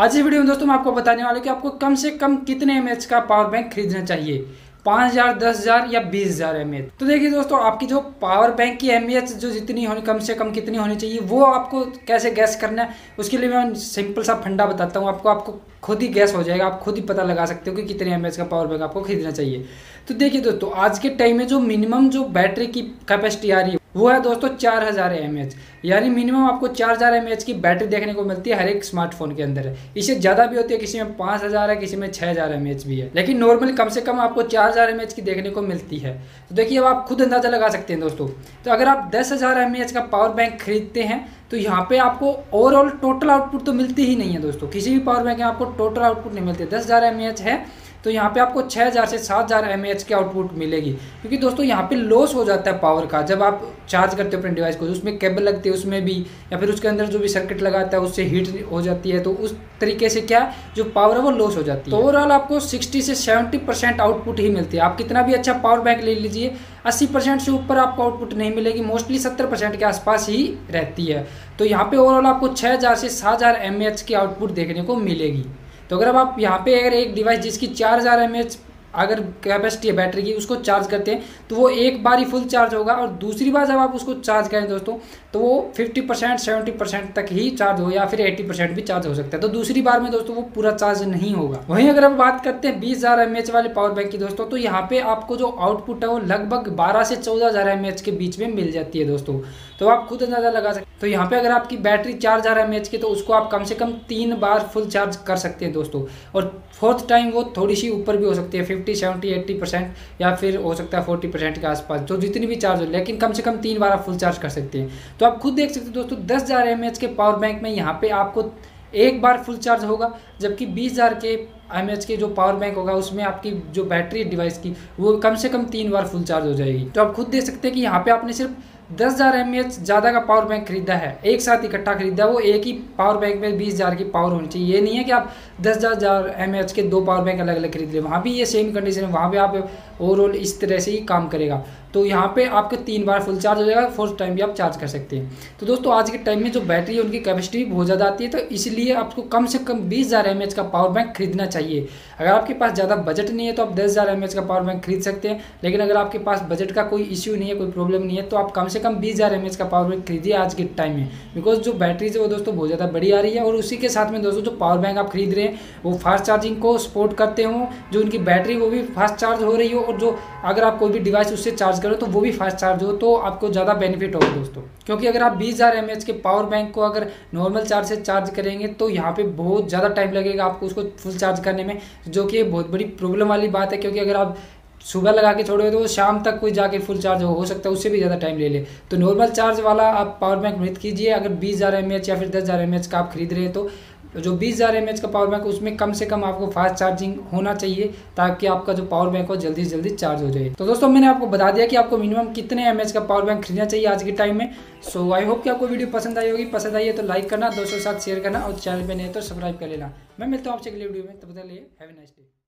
आज इस वीडियो में दोस्तों मैं आपको बताने वाला हूं कि आपको कम से कम कितने एमएच का पावर बैंक खरीदना चाहिए। 5000, 10,000 या 20,000 एमएच। तो देखिए दोस्तों, आपकी जो पावर बैंक की एमएच जो जितनी होनी, कम से कम कितनी होनी चाहिए, वो आपको कैसे गैस करना है उसके लिए मैं सिंपल सा फंडा बताता हूँ आपको खुद ही गैस हो जाएगा। आप खुद ही पता लगा सकते हो कि कितने एमएच का पावर बैंक आपको खरीदना चाहिए। तो देखिए दोस्तों, आज के टाइम में जो मिनिमम जो बैटरी की कैपेसिटी आ रही है वो है दोस्तों 4000 एमएच। यानी मिनिमम आपको 4000 एमएच की बैटरी देखने को मिलती है हर एक स्मार्टफोन के अंदर। इससे ज़्यादा भी होती है, किसी में 5000 है, किसी में 6000 एमएच भी है, लेकिन नॉर्मली कम से कम आपको 4000 एमएच की देखने को मिलती है। तो देखिए, अब आप खुद अंदाज़ा लगा सकते हैं दोस्तों। तो अगर आप 10,000 एमएच का पावर बैंक खरीदते हैं तो यहाँ पे आपको ओवरऑल टोटल आउटपुट तो मिलती ही नहीं है दोस्तों। किसी भी पावर बैंक में आपको टोटल आउटपुट नहीं मिलती। 10,000 एमएच है तो यहाँ पे आपको 6000 से 7000 एमएच की आउटपुट मिलेगी, क्योंकि दोस्तों यहाँ पे लॉस हो जाता है पावर का। जब आप चार्ज करते हो अपने डिवाइस को, उसमें केबल लगती है उसमें भी, या फिर उसके अंदर जो भी सर्किट लगाता है उससे हीट हो जाती है, तो उस तरीके से क्या जो पावर है वो लॉस हो जाती है। तो ओवरऑल आपको 60 से 70% आउटपुट ही मिलती है। आप कितना भी अच्छा पावर बैंक ले लीजिए, 80% से ऊपर आपको आउटपुट नहीं मिलेगी। मोस्टली 70% के आसपास ही रहती है। तो यहाँ पे ओवरऑल आपको 6000 से 7000 एमएच की आउटपुट देखने को मिलेगी। तो अगर आप यहाँ पे अगर एक डिवाइस जिसकी 4000 एमएच अगर कैपेसिटी है बैटरी की, उसको चार्ज करते हैं तो वो एक बार ही फुल चार्ज होगा, और दूसरी बार जब आप उसको चार्ज करें दोस्तों तो वो 50% 70% तक ही चार्ज हो, या फिर 80% भी चार्ज हो सकता है। तो दूसरी बार में दोस्तों वो पूरा चार्ज नहीं होगा। वहीं अगर आप बात करते हैं 20,000 एमएच वाले पावर बैंक की दोस्तों, तो यहाँ पे आपको जो आउटपुट है वो लगभग 12 से 14,000 एमएच के बीच में मिल जाती है दोस्तों। तो आप खुद अंदाजा लगा सकते हैं। तो यहाँ पे अगर आपकी बैटरी 4000 एमएच की, तो उसको आप कम से कम 3 बार फुल चार्ज कर सकते हैं दोस्तों। और फोर्थ टाइम वो थोड़ी सी ऊपर भी हो सकती है, 50, 70, 80%, या फिर हो सकता है 40% के आसपास, जो जितनी भी चार्ज हो, लेकिन कम से कम 3 बार आप फुल चार्ज कर सकते हैं। तो आप खुद देख सकते हैं दोस्तों, 10,000 एमएच के पावर बैंक में यहाँ पे आपको एक बार फुल चार्ज होगा, जबकि 20,000 के एमएच के जो पावर बैंक होगा उसमें आपकी जो बैटरी डिवाइस की वो कम से कम 3 बार फुल चार्ज हो जाएगी। तो आप खुद देख सकते हैं कि यहाँ पे आपने सिर्फ 10,000 एमएच ज़्यादा का पावर बैंक खरीदा है, एक साथ इकट्ठा खरीदा। वो एक ही पावर बैंक में 20,000 की पावर होनी चाहिए। ये नहीं है कि आप 10,000 एमएच के 2 पावर बैंक अलग अलग खरीद ले, वहाँ भी ये सेम कंडीशन है, वहाँ भी आप ओवरऑल इस तरह से ही काम करेगा। तो यहाँ पे आपके 3 बार फुल चार्ज हो जाएगा, फोर्थ टाइम भी आप चार्ज कर सकते हैं। तो दोस्तों, आज के टाइम में जो बैटरी है उनकी कैपेसिटी भी बहुत ज़्यादा आती है, तो इसलिए आपको कम से कम 20,000 एमएच का पावर बैंक खरीदना चाहिए। अगर आपके पास ज़्यादा बजट नहीं है तो आप 10,000 एमएच का पावर बैंक खरीद सकते हैं, लेकिन अगर आपके पास बजट का कोई इश्यू नहीं है, कोई प्रॉब्लम नहीं है, तो आप कम से कम 20,000 एमएच का पावर बैंक खरीदिए आज के टाइम में। बिकॉज जो बैटरीज है वो दोस्तों बहुत ज़्यादा बड़ी आ रही है, और उसी के साथ में दोस्तों जो पावर बैंक आप खरीद रहे हैं वो फास्ट चार्जिंग को सपोर्ट करते हो, जो उनकी बैटरी वो भी फास्ट चार्ज हो रही हो, और जो अगर आप कोई भी डिवाइस उससे चार्ज करो तो वो भी फास्ट चार्ज हो, तो आपको ज़्यादा बेनिफिट होगा दोस्तों। क्योंकि अगर आप 20,000 एमएच के पावर बैंक को अगर नॉर्मल चार्ज से चार्ज करेंगे तो यहाँ पे बहुत ज़्यादा टाइम लगेगा आपको उसको फुल चार्ज करने में, जो कि बहुत बड़ी प्रॉब्लम वाली बात है। क्योंकि अगर आप सुबह लगा के छोड़ोगे तो वो शाम तक कोई जाके फुल चार्ज हो सकता है, उससे भी ज़्यादा टाइम ले ले। तो नॉर्मल चार्ज वाला आप पावर बैंक मत कीजिए। अगर 20,000 एमएच या फिर 10,000 एमएच का आप खरीद रहे हैं तो जो 20,000 एमएच का पावर बैंक उसमें कम से कम आपको फास्ट चार्जिंग होना चाहिए, ताकि आपका जो पावर बैंक हो जल्दी से जल्दी चार्ज हो जाए। तो दोस्तों, मैंने आपको बता दिया कि आपको मिनिमम कितने एमएच का पावर बैंक खरीदना चाहिए आज के टाइम में। सो आई होप कि आपको वीडियो पसंद आई होगी। पसंद आई है तो लाइक करना, दोस्तों के साथ शेयर करना, और चैनल पर नहीं तो सब्सक्राइब कर लेना। मैं मिलता हूँ आपसे अगले वीडियो में, तब तक के लिए हैव अ नाइस डे।